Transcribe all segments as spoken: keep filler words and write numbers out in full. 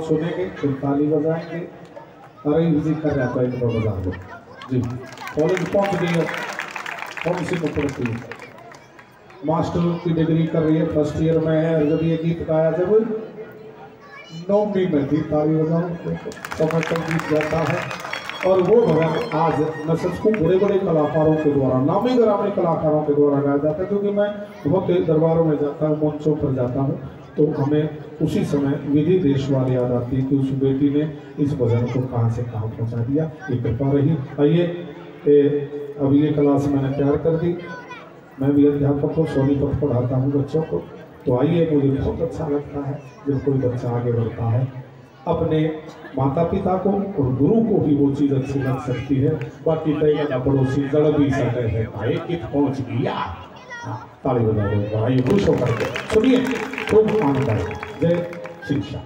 सुनेंगे, फिर ताली बजाएंगे। अरे म्यूजिक कर रहा था एक बार बजा दो जी। कॉलेज पहुंच गई है, कौन सी में पढ़ती है? मास्टर की डिग्री कर रही है, फर्स्ट ईयर में है। जब ये गीत गाया जब नौवीं में थी, ताली बजाओ, समय कम बीत जाता है। और वो भजन आज मैं सबको बड़े बड़े कलाकारों के द्वारा, नामी गिरामी कलाकारों के द्वारा गाया जाता है। क्योंकि मैं बहुत दरबारों में जाता हूँ, मंचों पर जाता हूँ, तो हमें उसी समय विधि देशवाल याद आती है कि उस बेटी ने इस भजन को कहाँ से कहाँ पहुँचा दिया। ये कृपा रही। आइए, अब ये क्लास मैंने तैयार कर दी। मैं भी अध्यापक को सोनीपत पढ़ाता हूँ बच्चों को, तो आइए, मुझे बहुत अच्छा लगता है जब कोई बच्चा आगे बढ़ता है। अपने माता पिता को और गुरु को ही वो चीज़ अच्छी लग सकती है। बाकी तय पड़ोसी जड़ भी सके है भाई कि पहुँच गया। ताली बजा दो भाई, खुश होकर के सुनिए, खूब आनंद आए। जय श्री श्याम।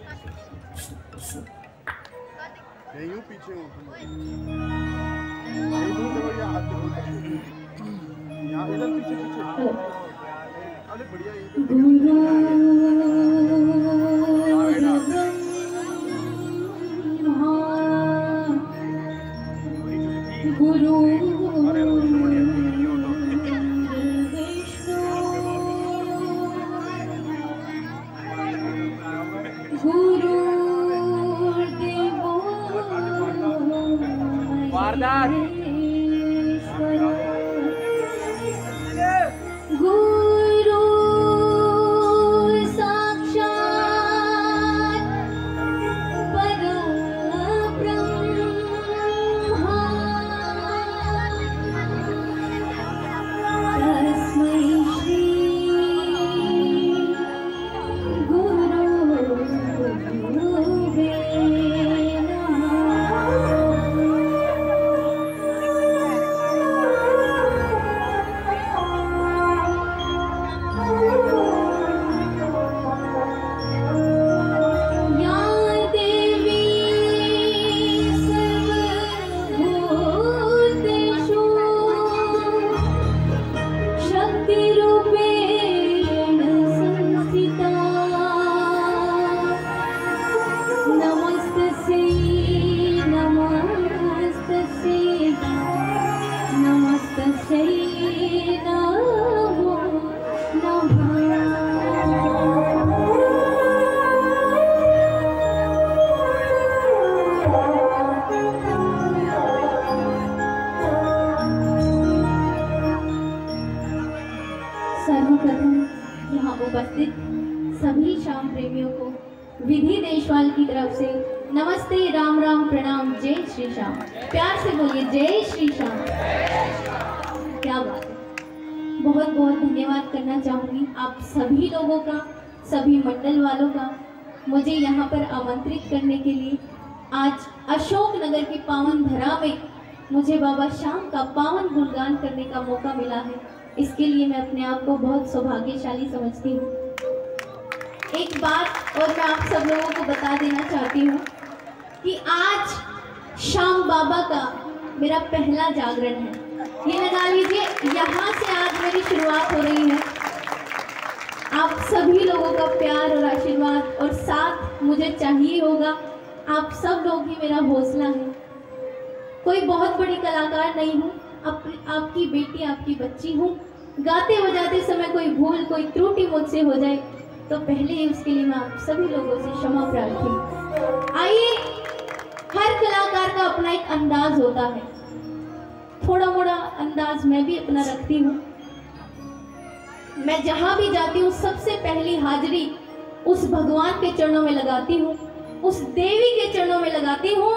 गुरु गुरु वारदात गुरु साक्षात परब्रह्म तस्मै श्री गुरुवे उपस्थित सभी श्याम प्रेमियों को विधि देशवाल की तरफ से नमस्ते, राम राम, प्रणाम, जय श्री श्याम। प्यार से बोलिए जय श्री श्याम। क्या बात है। बहुत बहुत धन्यवाद करना चाहूँगी आप सभी लोगों का, सभी मंडल वालों का, मुझे यहाँ पर आमंत्रित करने के लिए। आज अशोकनगर की पावन धरा में मुझे बाबा श्याम का पावन गुणगान करने का मौका मिला है। इसके लिए मैं अपने आप को बहुत सौभाग्यशाली समझती हूँ। एक बात और मैं आप सब लोगों को बता देना चाहती हूँ कि आज श्याम बाबा का मेरा पहला जागरण है। ये लगा लीजिए, यहाँ से आज मेरी शुरुआत हो रही है। आप सभी लोगों का प्यार और आशीर्वाद और साथ मुझे चाहिए होगा। आप सब लोग ही मेरा हौसला है। कोई बहुत बड़ी कलाकार नहीं हूँ, आप, आपकी बेटी, आपकी बच्ची हूँ। गाते बजाते समय कोई भूल, कोई त्रुटि मुझसे हो जाए तो पहले ही उसके लिए मैं आप सभी लोगों से क्षमा प्रार्थी। आइए, हर कलाकार का अपना एक अंदाज होता है। थोड़ा मोड़ा अंदाज मैं भी अपना रखती हूँ। मैं जहाँ भी जाती हूँ सबसे पहली हाजिरी उस भगवान के चरणों में लगाती हूँ, उस देवी के चरणों में लगाती हूँ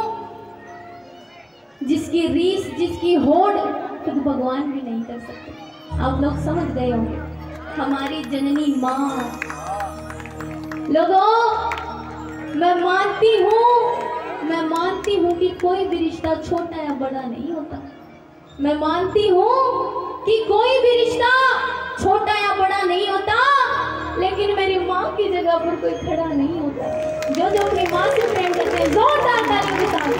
जिसकी रीस, जिसकी होड़ खुद भगवान भी नहीं कर सकते। आप लोग समझ गए होंगे, हमारी जननी माँ। लोगों, मैं मानती हूँ मैं मानती हूँ कि कोई भी रिश्ता छोटा या बड़ा नहीं होता। मैं मानती हूँ कि कोई भी रिश्ता छोटा या बड़ा नहीं होता, लेकिन मेरी माँ की जगह पर कोई खड़ा नहीं होता। जो जो अपनी माँ से प्रेम करते हैं, जोरदार तालियों के साथ।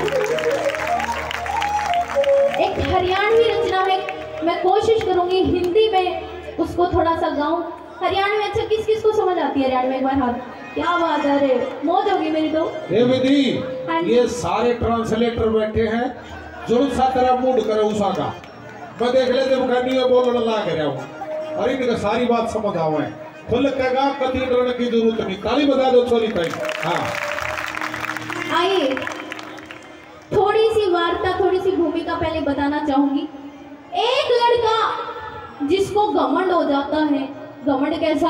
एक हरियाणवी रचना है, मैं कोशिश करूंगी हिंदी में उसको थोड़ा सा गाऊं। हरियाणवी अच्छा किस किस को समझ आती है? हरियाणवी एक बार हाथ क्या बात है रे, मौज होगी मेरी तो। हे विधि, हाँ जी। ये सारे ट्रांसलेटर बैठे हैं, जो सा तेरा मूड करे उसा का मैं देख ले जब करनी है बोलने लग रहा हूँ और इनका सारी बात समझ आवे खुल कहेगा कति डरने की जरूरत नहीं। ताली बजा दो छोरी भाई। हाँ आइए थोड़ी सी वार्ता, थोड़ी सी भूमिका पहले बताना चाहूंगी। एक लड़का जिसको घमंड हो जाता है, घमंड कैसा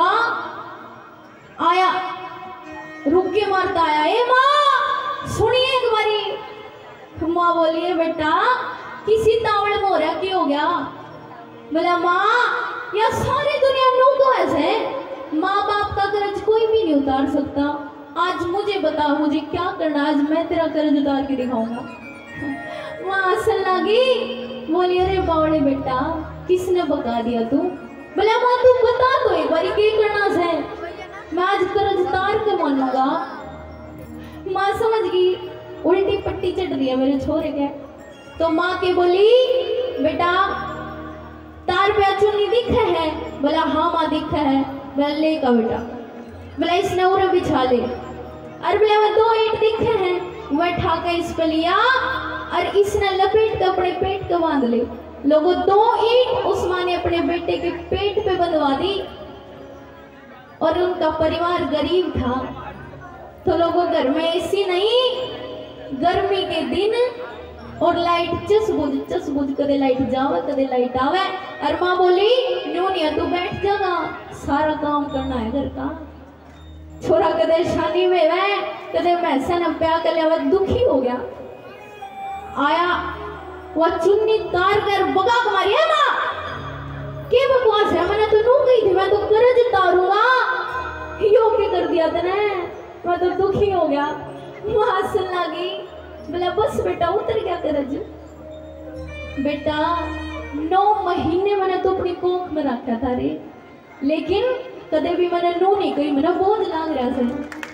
आया, रुक के मारता आया, ए माँ सुनिए एक बारी। माँ बोलिए बेटा किसी तावड़ में हो रहा, क्या हो गया? बोला माँ या सारी दुनिया नू को ऐसे, माँ बाप का कर्ज कोई भी नहीं उतार सकता। आज मुझे बता मुझे क्या करना, आज मैं तेरा कर्ज उतार के दिखाऊंगा। माँ हंसने लगी, बोली अरे बावड़े बेटा किसने बता दिया तू? बोला माँ तू बता तो एक बारी क्या करना है, मैं आज कर्ज उतार के मानूंगा। माँ समझ गई उल्टी पट्टी चढ़ रही है मेरे छोरे के, तो माँ के बोली बेटा तार पे चुन्नी दिखा है? बोला हाँ माँ दिखा है। बोला ले का बेटा, बोला इसने उरे बिछा ले। अरे बोला वो दो ईंट दिखे हैं, वह ठाका इस पे लिया और इसने लपेट के अपने पेट को बांध ले। लोगों दो ईंट उस माँ ने अपने बेटे के पेट पे बंधवा दी और उनका परिवार गरीब था, तो लोगों घर में एसी नहीं, गर्मी के दिन और लाइट चस बुझ चस बुझ, कदे लाइट जावे कदे लाइट आवे। और माँ बोली न्यूनिया तू बैठ जाना, सारा काम करना है घर का। छोरा कदे शादी में वह कदे मैसा न प्या कर लिया, दुखी हो गया। आया वह चुन्नी तार कर बगा मारी है माँ, के बकवास है, मैंने तो नू गई थी, मैं तो कर्ज तारूंगा, यो क्या कर दिया तने, मैं तो दुखी हो गया। माँ हंसने लगी, बोला बस बेटा उतर गया कर्ज। बेटा नौ महीने मैंने तो अपनी कोख में रखा था रे, लेकिन कदे भी मैंने नो नहीं कही, मेरा बोझ लाग रहा था।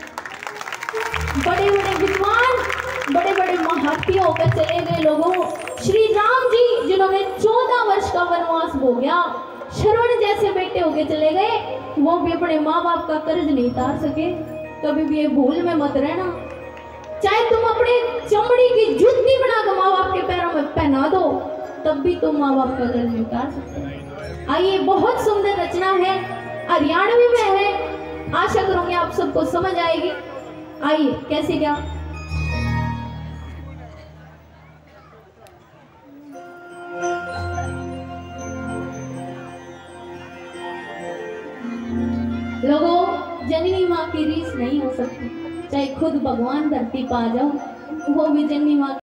बड़े बड़े विद्वान, बड़े बड़े महारथी होकर चले गए लोगों। श्री राम जी जिन्होंने चौदह वर्ष का वनवास भोगा, श्रवण जैसे बेटे होके चले गए, वो भी अपने माँ बाप का कर्ज नहीं उतार सके। कभी भी ये भूल में मत रहना, चाहे तुम अपने चमड़ी की जूती बना कर माँ बाप के पैरों में पहना दो, तब भी तुम माँ बाप का कर्ज नहीं उतार सकते। आइए बहुत सुंदर रचना है, हरियाणवी में है, आशा करूंगी आप सबको समझ आएगी। आइए कैसे क्या लोगों, जननी माँ की रीस नहीं हो सकती, चाहे खुद भगवान धरती पा जाओ, वो भी जननी माँ